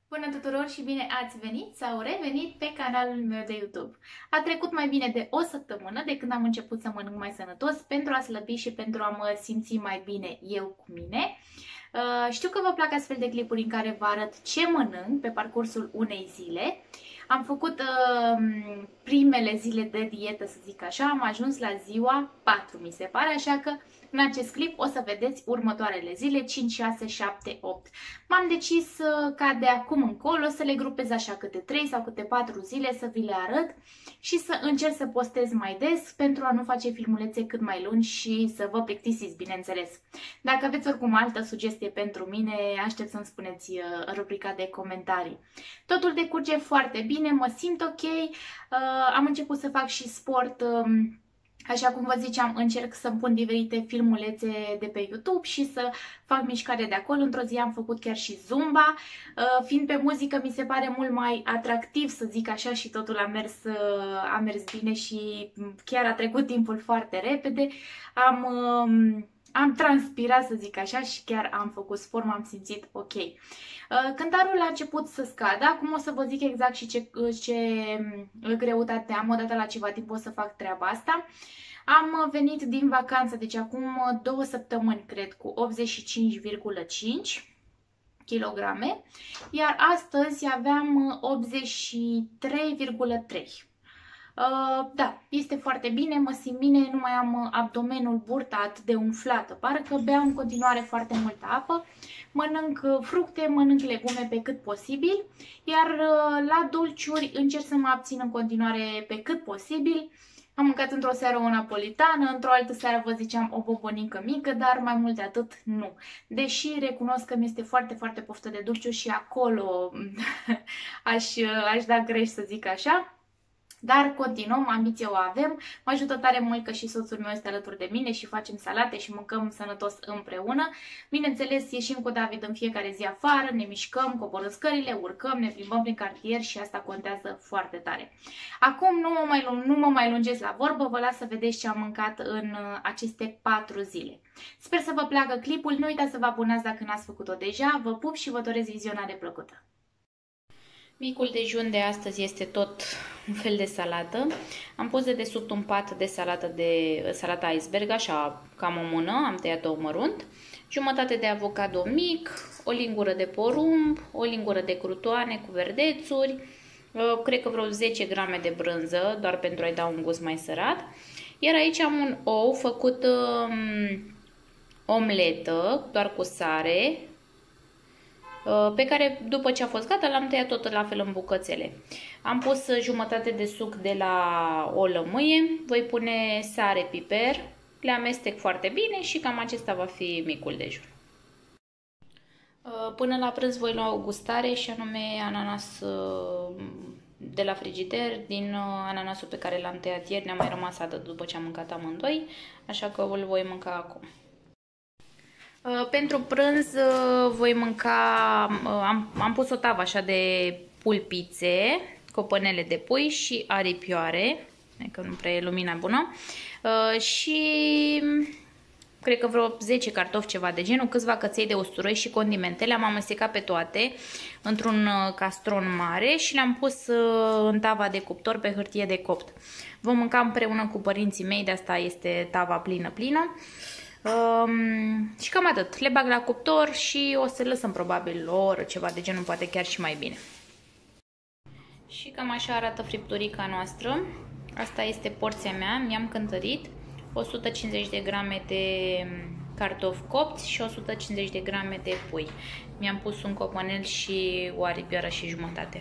Bună tuturor și bine ați venit sau revenit pe canalul meu de YouTube. A trecut mai bine de o săptămână de când am început să mănânc mai sănătos pentru a slăbi și pentru a mă simți mai bine eu cu mine. Știu că vă plac astfel de clipuri în care vă arăt ce mănânc pe parcursul unei zile. Am făcut primele zile de dietă, să zic așa, am ajuns la ziua 4, mi se pare, așa că în acest clip o să vedeți următoarele zile, 5, 6, 7, 8. M-am decis ca de acum încolo să le grupez așa câte 3 sau câte 4 zile, să vi le arăt și să încerc să postez mai des pentru a nu face filmulețe cât mai lungi și să vă plictisiți, bineînțeles. Dacă aveți oricum altă sugestie pentru mine, aștept să-mi spuneți în rubrica de comentarii. Totul decurge foarte bine, mă simt ok, am început să fac și sport. Așa cum vă ziceam, încerc să-mi pun diferite filmulețe de pe YouTube și să fac mișcare de acolo. Într-o zi am făcut chiar și Zumba. Fiind pe muzică, mi se pare mult mai atractiv, să zic așa, și totul a mers bine și chiar a trecut timpul foarte repede. Am transpirat, să zic așa, și chiar am făcut sport, m-am simțit ok. Cântarul a început să scadă, acum o să vă zic exact și ce greutate am, odată la ceva timp o să fac treaba asta. Am venit din vacanță, deci acum 2 săptămâni, cred, cu 85,5 kg, iar astăzi aveam 83,3. Da, este foarte bine, mă simt bine, nu mai am abdomenul burtat de umflată, parcă beau în continuare foarte multă apă, mănânc fructe, mănânc legume pe cât posibil, iar la dulciuri încerc să mă abțin în continuare pe cât posibil. Am mâncat într-o seară o napolitană, într-o altă seară vă ziceam o bombonică mică, dar mai mult de atât nu. Deși recunosc că mi-este foarte, foarte poftă de dulciuri și acolo aș da greș, să zic așa. Dar continuăm, ambiția o avem, mă ajută tare mult că și soțul meu este alături de mine și facem salate și mâncăm sănătos împreună. Bineînțeles, ieșim cu David în fiecare zi afară, ne mișcăm, coborâm scările, urcăm, ne plimbăm prin cartier și asta contează foarte tare. Acum nu mă mai lungesc la vorbă, vă las să vedeți ce am mâncat în aceste 4 zile. Sper să vă placă clipul, nu uitați să vă abonați dacă n-ați făcut-o deja, vă pup și vă doresc vizionare plăcută! Micul dejun de astăzi este tot un fel de salată. Am pus de desubt un pat de salată iceberg, așa cam o mână, am tăiat-o mărunt, jumătate de avocado mic, o lingură de porumb, o lingură de crutoane cu verdețuri, cred că vreo 10 grame de brânză, doar pentru a-i da un gust mai sărat. Iar aici am un ou făcut omletă, doar cu sare, pe care după ce a fost gata l-am tăiat tot la fel în bucățele. Am pus jumătate de suc de la o lămâie, voi pune sare, piper, le amestec foarte bine și cam acesta va fi micul dejun. Până la prânz voi lua o gustare și anume ananas de la frigider, din ananasul pe care l-am tăiat ieri, ne-a mai rămas atât după ce am mâncat amândoi, așa că îl voi mânca acum. Pentru prânz voi mânca, am pus o tavă așa de pulpițe, copănele de pui și aripioare, că nu prea e lumina bună, și cred că vreo 10 cartofi, ceva de genul, câțiva căței de usturoi și condimente. Le-am amestecat pe toate într-un castron mare și le-am pus în tava de cuptor pe hârtie de copt. Vom mânca împreună cu părinții mei, de asta este tava plină. Și cam atât. Le bag la cuptor și o să lăsăm probabil o oră, ceva de genul, poate chiar și mai bine. Și cam așa arată fripturica noastră. Asta este porția mea, mi-am cântărit 150 de grame de cartofi copți și 150 de grame de pui. Mi-am pus un copănel și o aripioară și jumătate.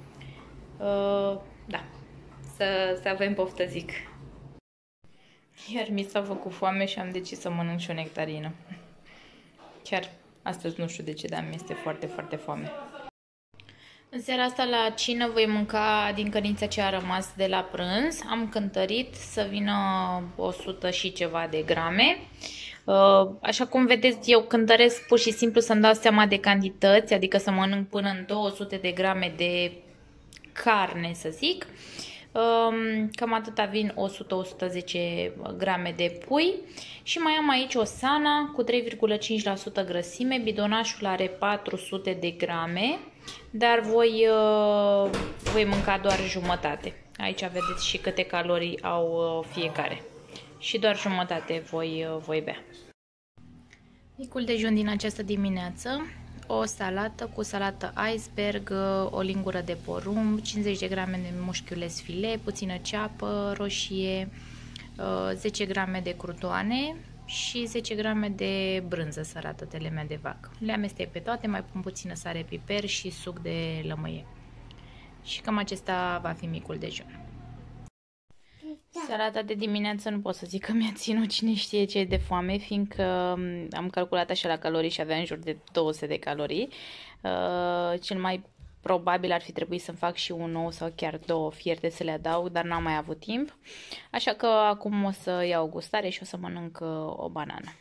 Da, să avem poftă, zic. Iar mi s-a făcut foame și am decis să mănânc și o nectarină. Chiar astăzi nu știu de ce, dar mi este foarte, foarte foame. În seara asta la cină voi mânca din cănița ce a rămas de la prânz. Am cântărit să vină 100 și ceva de grame. Așa cum vedeți, eu cântăresc pur și simplu să-mi dau seama de cantități, adică să mănânc până în 200 de grame de carne, să zic. Cam atâta vin 100-110 grame de pui și mai am aici o sana cu 3,5% grăsime. Bidonașul are 400 de grame, dar voi mânca doar jumătate. Aici vedeți și câte calorii au fiecare și doar jumătate voi bea. Micul dejun din această dimineață: o salată cu salată iceberg, o lingură de porumb, 50 de grame de mușchiuleț filet, puțină ceapă roșie, 10 grame de crutoane și 10 grame de brânză sărată de lemea de vacă. Le amestec pe toate, mai pun puțină sare, piper și suc de lămâie. Și cam acesta va fi micul dejun. Salata de dimineață nu pot să zic că mi-a ținut cine știe ce de foame, fiindcă am calculat așa la calorii și avea în jur de 200 de calorii. Cel mai probabil ar fi trebuit să-mi fac și un ou sau chiar două fierte să le adaug, dar n-am mai avut timp. Așa că acum o să iau o gustare și o să mănânc o banană.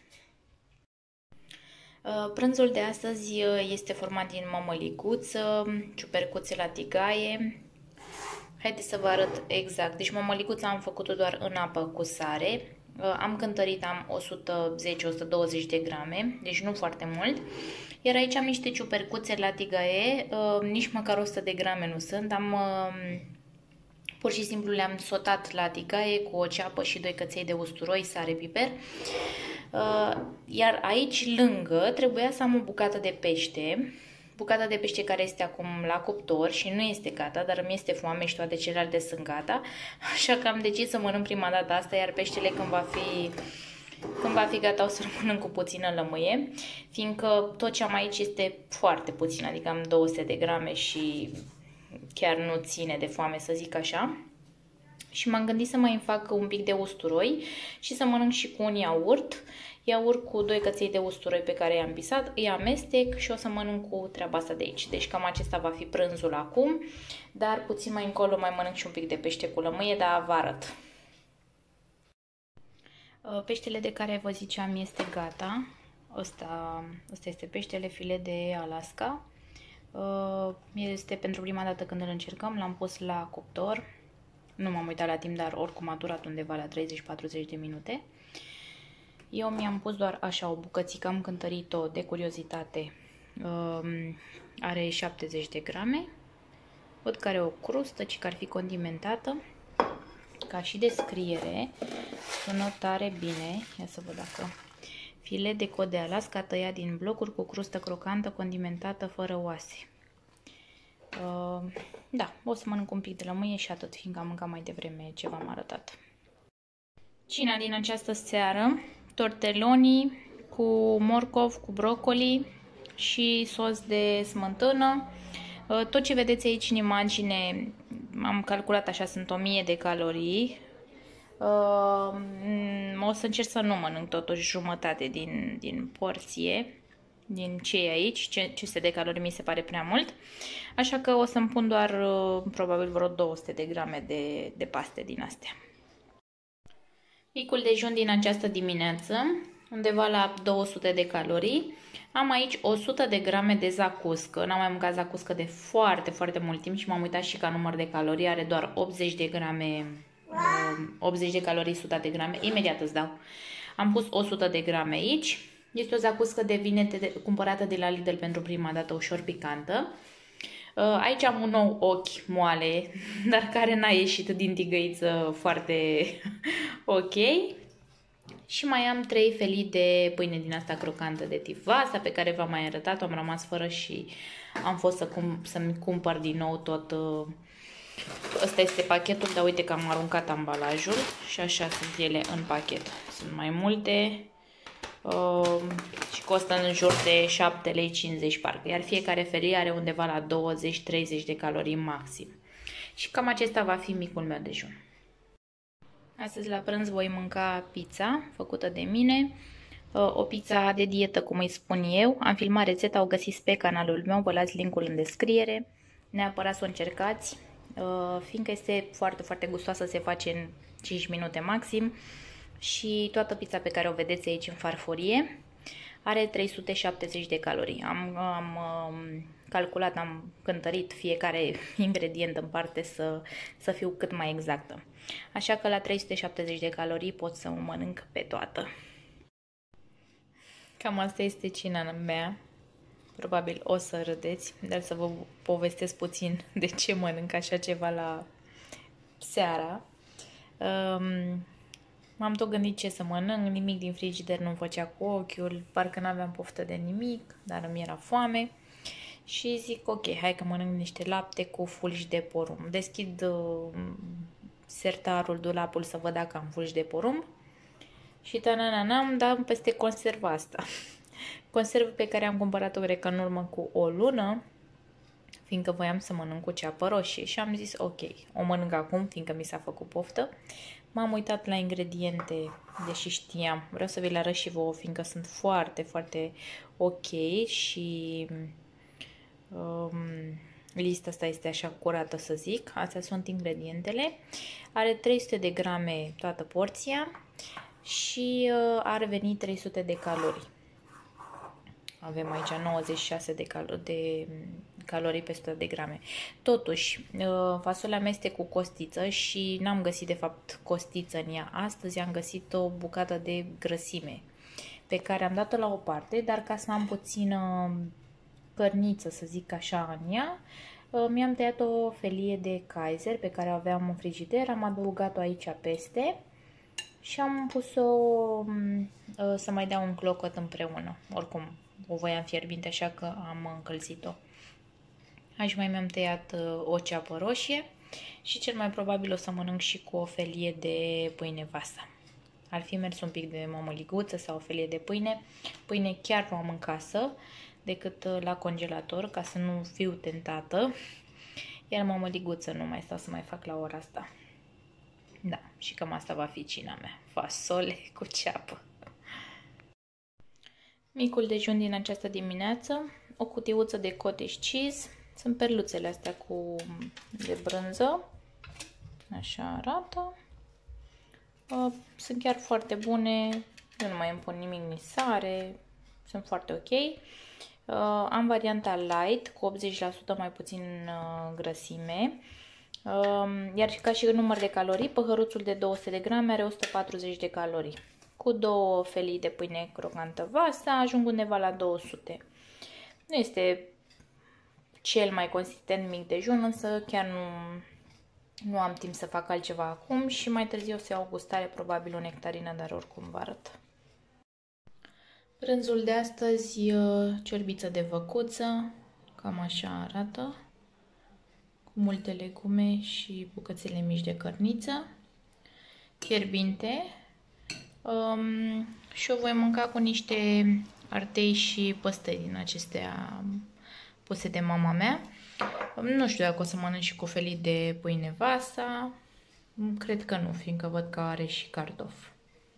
Prânzul de astăzi este format din mămăliguță, ciupercuțe la tigaie. Haideți să vă arăt exact. Deci mămăliguța am făcut-o doar în apă cu sare. Am cântărit, am 110-120 de grame, deci nu foarte mult. Iar aici am niște ciupercuțe la tigaie, nici măcar 100 de grame nu sunt. Pur și simplu le-am sotat la tigaie cu o ceapă și 2 căței de usturoi, sare, piper. Iar aici lângă trebuia să am o bucată de pește. Bucata de pește care este acum la cuptor și nu este gata, dar îmi este foame și toate celelalte sunt gata. Așa că am decis să mănânc prima dată asta, iar peștele când va fi gata o să-l mănânc cu puțină lămâie, fiindcă tot ce am aici este foarte puțin, adică am 200 de grame și chiar nu ține de foame, să zic așa. Și m-am gândit să mai fac un pic de usturoi și să mănânc și cu un iaurt. Iaurt cu 2 căței de usturoi pe care i-am pisat, îi amestec și o să mănânc cu treaba asta de aici. Deci cam acesta va fi prânzul acum, dar puțin mai încolo mai mănânc și un pic de pește cu lămâie, dar vă arăt. Peștele de care vă ziceam este gata. Ăsta este peștele filet de Alaska. Este pentru prima dată când îl încercăm, l-am pus la cuptor. Nu m-am uitat la timp, dar oricum a durat undeva la 30-40 de minute. Eu mi-am pus doar așa o bucățică, am cântărit-o de curiozitate. Are 70 de grame. Văd că are o crustă, ci că ar fi condimentată. Ca și descriere, sună tare bine. Ia să văd dacă... Filet de cod de Alaska tăiat din blocuri cu crustă crocantă, condimentată, fără oase. Da, o să mănânc un pic de lămâie și atât, fiindcă am mâncat mai devreme ce v-am arătat. Cina din această seară: tortelloni cu morcov, cu brocoli și sos de smântână. Tot ce vedeți aici în imagine, am calculat așa, sunt 1000 de calorii. O să încerc să nu mănânc totuși jumătate din porție, din ce e aici, 500 de calorii mi se pare prea mult. Așa că o să-mi pun doar probabil vreo 200 de grame de paste din astea. Micul dejun din această dimineață, undeva la 200 de calorii. Am aici 100 de grame de zacuscă. N-am mai mâncat zacuscă de foarte, foarte mult timp și m-am uitat și ca număr de calorii. Are doar 80 de grame, 80 de calorii, 100 de grame. Imediat îți dau. Am pus 100 de grame aici. Este o zacuscă de vinete cumpărată de la Lidl pentru prima dată, ușor picantă. Aici am un nou ochi moale, dar care n-a ieșit din tigăiță foarte ok. Și mai am 3 felii de pâine din asta crocantă de tip Vasa, pe care v-am mai arătat-o, am rămas fără și am fost să-mi cumpăr din nou tot. Ăsta este pachetul, dar uite că am aruncat ambalajul și așa sunt ele în pachet. Sunt mai multe și costă în jur de 7,50 lei parcă, iar fiecare felie are undeva la 20-30 de calorii maxim. Și cam acesta va fi micul meu dejun. Astăzi la prânz voi mânca pizza făcută de mine, o pizza de dietă, cum îi spun eu. Am filmat rețeta, o găsiți pe canalul meu, vă las linkul în descriere. Neapărat să o încercați, fiindcă este foarte, foarte gustoasă, se face în 5 minute maxim. Și toată pizza pe care o vedeți aici în farfurie. are 370 de calorii. Am calculat, am cântărit fiecare ingredient în parte să fiu cât mai exactă. Așa că la 370 de calorii pot să o mănânc pe toată. Cam asta este cina mea. Probabil o să râdeți, dar să vă povestesc puțin de ce mănânc așa ceva la seara. M-am tot gândit ce să mănânc, nimic din frigider nu-mi făcea cu ochiul, parcă n-aveam poftă de nimic, dar îmi era foame. Și zic, ok, hai că mănânc niște lapte cu fulgi de porumb. Deschid sertarul, dulapul să văd dacă am fulgi de porumb. Și tananam, dam peste conserva asta. Conservă pe care am cumpărat-o, cred că în urmă cu o lună, fiindcă voiam să mănânc cu ceapă roșie. Și am zis, ok, o mănânc acum, fiindcă mi s-a făcut poftă. M-am uitat la ingrediente, deși știam. Vreau să vi le arăt și vouă, fiindcă sunt foarte, foarte ok și lista asta este așa curată, să zic. Astea sunt ingredientele. Are 300 de grame toată porția și ar veni 300 de calorii. Avem aici 96 de calorii pe 100 de grame. Totuși, fasolea mea este cu costiță și n-am găsit de fapt costiță în ea. Astăzi am găsit o bucată de grăsime pe care am dat-o la o parte, dar ca să am puțină cărniță, să zic așa, în ea, mi-am tăiat o felie de Kaiser pe care o aveam în frigider, am adăugat-o aici peste și am pus-o să mai dea un clocot împreună. Oricum, o voiam fierbinte, așa că am încălzit-o. Aici mai mi-am tăiat o ceapă roșie și cel mai probabil o să mănânc și cu o felie de pâine Vasa. Ar fi mers un pic de mămăliguță sau o felie de pâine. Pâine chiar nu am în casă, decât la congelator, ca să nu fiu tentată. Iar mămăliguță nu mai stau să mai fac la ora asta. Da, și cam asta va fi cina mea. Fasole cu ceapă. Micul dejun din această dimineață, o cutiuță de cottage cheese. Sunt perluțele astea de brânză. Așa arată. Sunt chiar foarte bune. Eu nu mai îmi pun nimic, nici sare. Sunt foarte ok. Am varianta light cu 80% mai puțin grăsime. Iar ca și număr de calorii, păhăruțul de 200 de grame are 140 de calorii. Cu 2 felii de pâine crocantă Vasa ajung undeva la 200. Nu este cel mai consistent mic dejun, însă chiar nu am timp să fac altceva acum și mai târziu o să iau o gustare, probabil o nectarină, dar oricum vă arăt. Prânzul de astăzi, ciorbiță de văcuță, cam așa arată, cu multe legume și bucățele mici de cărniță, fierbinte. Și o voi mânca cu niște ardei și păstări din acestea puse de mama mea. Nu știu dacă o să mănânc și cu felii de pâine Vasa. Cred că nu, fiindcă văd că are și cartofi.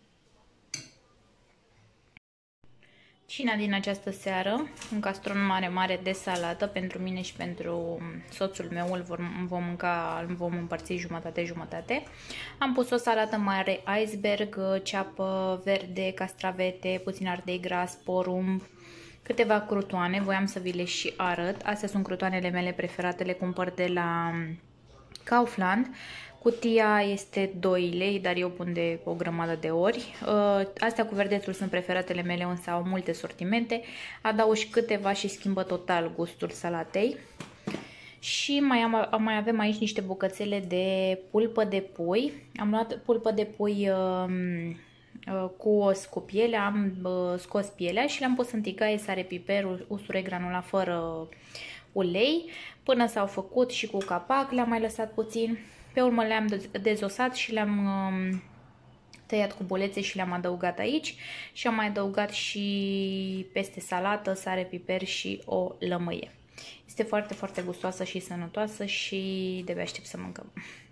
Cina din această seară, un castron mare de salată pentru mine și pentru soțul meu, îl vom împărți jumătate-jumătate. Am pus o salată mare iceberg, ceapă verde, castravete, puțin ardei gras, porumb, câteva crutoane, voiam să vi le și arăt. Astea sunt crutoanele mele preferate, le cumpăr de la Kaufland. Cutia este 2 lei, dar eu pun de o grămadă de ori. Astea cu verdețul sunt preferatele mele, însă au multe sortimente. Adaug și câteva și schimbă total gustul salatei. Și mai avem aici niște bucățele de pulpă de pui. Am luat pulpă de pui cu os cu piele, am scos pielea și le-am pus în tigaie, sare, piper, usturoi granulat fără ulei, până s-au făcut și cu capac, le-am mai lăsat puțin. Pe urmă le-am dezosat și le-am tăiat cu bolețe și le-am adăugat aici și am mai adăugat și peste salată, sare, piper și o lămâie. Este foarte, foarte gustoasă și sănătoasă și de-abia aștept să mâncăm.